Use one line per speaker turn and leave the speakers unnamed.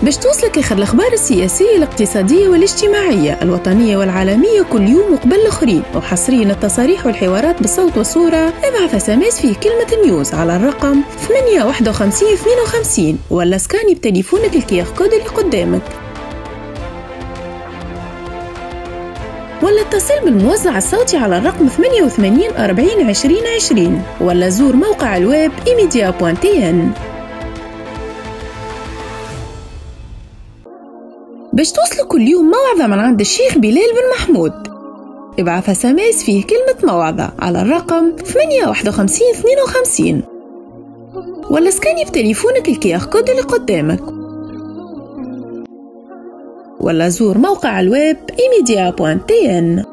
باش توصلك آخر الأخبار السياسية الاقتصادية والاجتماعية الوطنية والعالمية كل يوم وقبل الآخرين، وحصريا التصاريح والحوارات بالصوت والصورة، ابعث SMS فيه كلمة نيوز على الرقم 5852 ولا سكاني بتليفونك الكيار كود اللي قدامك، ولا اتصل بالموزع الصوتي على الرقم 88 40 20 20 ولا زور موقع الويب imedia.tn. باش توصلوا كل يوم موعظة من عند الشيخ بلال بن محمود، ابعث SMS فيه كلمة موعظة على الرقم 58 52 ولا سكاني بتليفونك الكيار كود اللي قدامك، ولا زور موقع الويب imedia.tn.